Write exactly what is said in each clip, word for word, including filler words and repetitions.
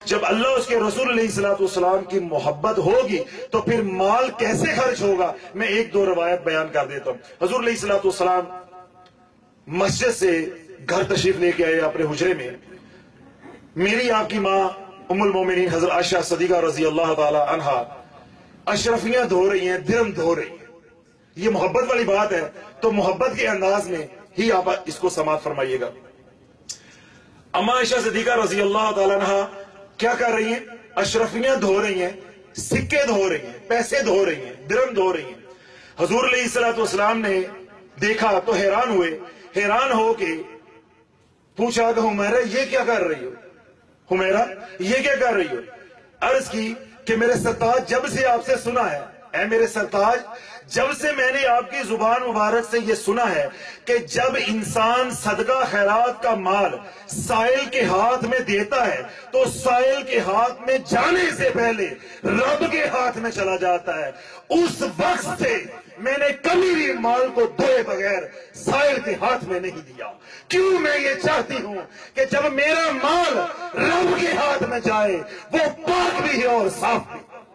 جب اللہ اس کے رسول علیہ الصلوۃ والسلام کی محبت ہوگی تو پھر مال کیسے خرچ ہوگا؟ میں ایک دو روایت بیان کر دیتا ہوں۔ حضور علیہ الصلوۃ والسلام مسجد سے گھر تشریف لے کے آئے اپنے حجرے میں۔ میری آپ کی ماں ام المومنین حضرت عائشہ صدیقہ رضی اللہ تعالی عنہا اشرفیاں دھو رہی ہیں، درم دھو رہی ہیں۔ یہ محبت والی بات ہے تو محبت کے انداز میں ہی آپ اس کو سماعت فرمائیے گا۔ اما عائشہ صدیقہ رضی اللہ تعالی عنہا کیا کر رہی ہیں؟ اشرفیاں دھو رہی ہیں، سکے دھو رہی ہیں، پیسے دھو رہی ہیں، درم دھو رہی ہیں۔ حضور علیہ الصلوۃ والسلام نے دیکھا تو حیران ہوئے، حیران ہو کے پوچھا کہ حمیرہ یہ کیا کر رہی ہو؟ حمیرہ یہ کیا کر رہی ہو؟ عرض کی کہ میرے سرتاج جب سے آپ سے سنا ہے، اے میرے سرتاج جب سے میں نے آپ کی زبان مبارک سے یہ سنا ہے کہ جب انسان صدقہ خیرات کا مال سائل کے ہاتھ میں دیتا ہے تو سائل کے ہاتھ میں جانے سے پہلے رب کے ہاتھ میں چلا جاتا ہے، اس وقت سے میں نے کبھی بھی مال کو دھوئے بغیر سائل کے ہاتھ میں نہیں دیا۔ کیوں؟ میں یہ چاہتی ہوں کہ جب میرا مال رب کے ہاتھ میں جائے وہ پاک بھی ہے اور صاف بھی،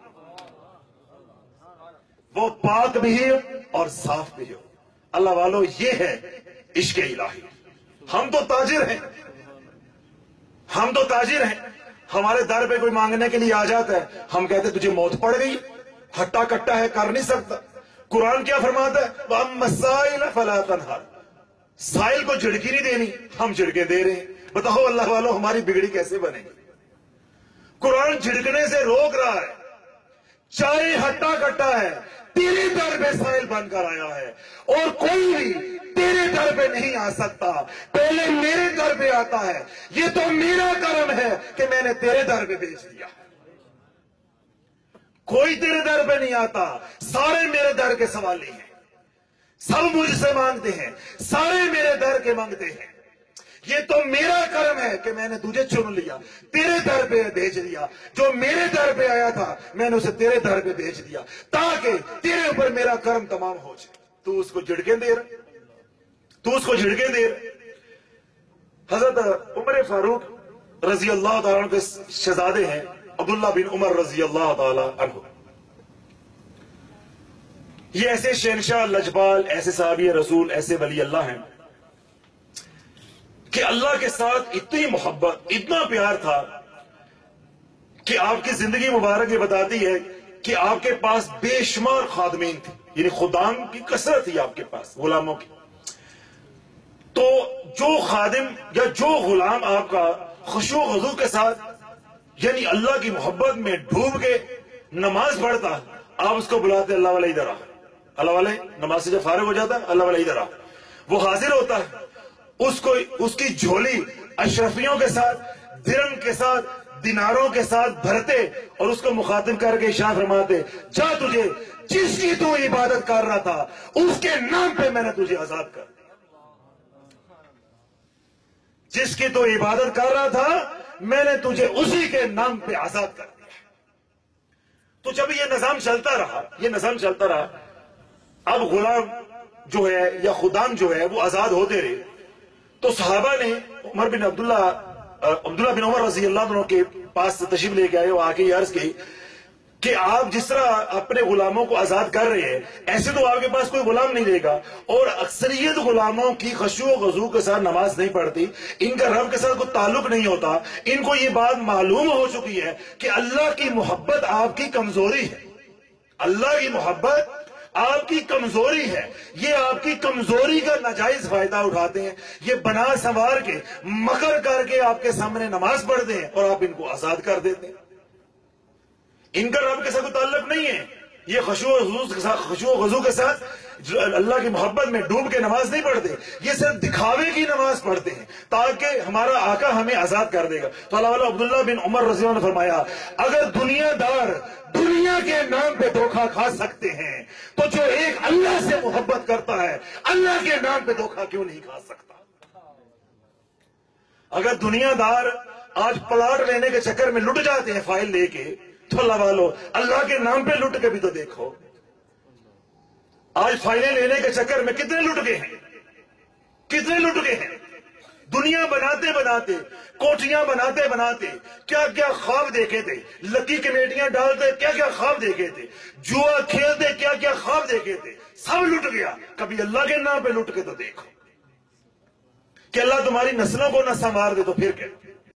وہ پاک بھی ہے اور صاف بھی ہو۔ اللہ والو یہ ہے عشق الہی۔ ہم تو تاجر ہیں، ہم تو تاجر ہیں، ہمارے در پہ کوئی مانگنے کے لیے آ جاتا ہے، ہم کہتے تجھے موت پڑ گئی، ہٹا کٹا ہے، کر نہیں سکتا۔ قرآن کیا فرماتا ہے؟ وَأَمَّا السَّائِلَ فَلَا تَنْهَرْ، سائل کو جھڑکی نہیں دینی، ہم جھڑکے دے رہے ہیں۔ بتاؤ اللہ والو ہماری بگڑی کیسے بنے گی؟ قرآن جھڑکنے سے روک رہا ہے، چاہے ہٹا کٹا ہے، تیرے در پہ سائل بن کر آیا ہے، اور کوئی بھی تیرے در پہ نہیں آ سکتا، پہلے میرے در پہ آتا ہے۔ یہ تو میرا کرم ہے کہ میں نے تیرے در پہ بھیج دیا۔ کوئی تیرے در پہ نہیں آتا، سارے میرے در کے سوالی ہیں، سب مجھ سے مانگتے ہیں، سارے میرے در کے مانگتے ہیں۔ یہ تو میرا کرم ہے کہ میں نے تجھے چن لیا، تیرے در پہ بھیج دیا۔ جو میرے در پہ آیا تھا میں نے اسے تیرے در پہ بھیج دیا تاکہ تیرے اوپر میرا کرم تمام ہو جائے۔ تو اس کو جھڑکیں دے رہا، تو اس کو جھڑکیں دے رہا۔ حضرت عمر فاروق رضی اللہ تعالیٰ عنہ کے شہزادے ہیں عبداللہ بن عمر رضی اللہ تعالیٰ عنہ۔ یہ ایسے شہنشاہ لجبال، ایسے صحابی رسول، ایسے ولی اللہ ہیں کہ اللہ کے ساتھ اتنی محبت، اتنا پیار تھا کہ آپ کی زندگی مبارک یہ بتاتی ہے کہ آپ کے پاس بے شمار خادمین تھے، یعنی خدام کی کثرت تھی آپ کے پاس، غلاموں کی۔ تو جو خادم یا جو غلام آپ کا خشوع و خضوع کے ساتھ یعنی اللہ کی محبت میں ڈوب کے نماز پڑھتا، آپ اس کو بلاتے اللہ والے ادھر آ، اللہ والے نماز سے جب فارغ ہو جاتا ہے اللہ والے ادھر آ، وہ حاضر ہوتا ہے، اس کو اس کی جھولی اشرفیوں کے ساتھ، درم کے ساتھ، دیناروں کے ساتھ بھرتے اور اس کو مخاطب کر کے ارشاد فرماتے، جا تجھے جس کی تو عبادت کر رہا تھا اس کے نام پہ میں نے تجھے آزاد کر دیا، جس کی تو عبادت کر رہا تھا میں نے تجھے اسی کے نام پہ آزاد کر دیا۔ تو جب یہ نظام چلتا رہا، یہ نظام چلتا رہا، اب غلام جو ہے یا خدام جو ہے وہ آزاد ہوتے رہے، تو صحابہ نے عمر بن عبداللہ عبداللہ بن عمر رضی اللہ عنہ کے پاس تشریف لے کے آئے، وہ آ کے عرض کی کہ آپ جس طرح اپنے غلاموں کو آزاد کر رہے ہیں ایسے تو آپ کے پاس کوئی غلام نہیں رہے گا، اور اکثریت غلاموں کی خشوع و خضوع کے ساتھ نماز نہیں پڑھتی، ان کا رب کے ساتھ کوئی تعلق نہیں ہوتا، ان کو یہ بات معلوم ہو چکی ہے کہ اللہ کی محبت آپ کی کمزوری ہے، اللہ کی محبت آپ کی کمزوری ہے، یہ آپ کی کمزوری کا ناجائز فائدہ اٹھاتے ہیں، یہ بنا سنوار کے مکر کر کے آپ کے سامنے نماز پڑھتے ہیں اور آپ ان کو آزاد کر دیتے ہیں۔ ان کا رب کے ساتھ کوئی تعلق نہیں ہے، یہ خشوع و خضوع کے ساتھ خشوع و خضوع کے ساتھ اللہ کی محبت میں ڈوب کے نماز نہیں پڑھتے، یہ صرف دکھاوے کی نماز پڑھتے ہیں تاکہ ہمارا آقا ہمیں آزاد کر دے گا۔ تو اللہ والا عبداللہ بن عمر رضی اللہ عنہ نے فرمایا، اگر دنیا دار دنیا کے نام پہ دھوکہ کھا سکتے ہیں تو جو ایک اللہ سے محبت کرتا ہے اللہ کے نام پہ دھوکہ کیوں نہیں کھا سکتا؟ اگر دنیا دار آج پلاٹ لینے کے چکر میں لٹ جاتے ہیں فائل لے کے، تو اللہ والو اللہ کے نام پہ لٹ کے بھی تو دیکھو، آج فائلیں لینے کے چکر میں کتنے لٹ گئے ہیں، کتنے لٹ گئے ہیں۔ دنیا بناتے بناتے، کوٹھیاں بناتے بناتے کیا کیا خواب دیکھے تھے، لکی کمیٹیاں ڈالتے کیا کیا خواب دیکھے تھے، جوا کھیلتے کیا کیا خواب دیکھے تھے، سب لٹ گیا۔ کبھی اللہ کے نام پہ لٹ کے تو دیکھو کہ اللہ تمہاری نسلوں کو نہ سنوار دے تو پھر کیا۔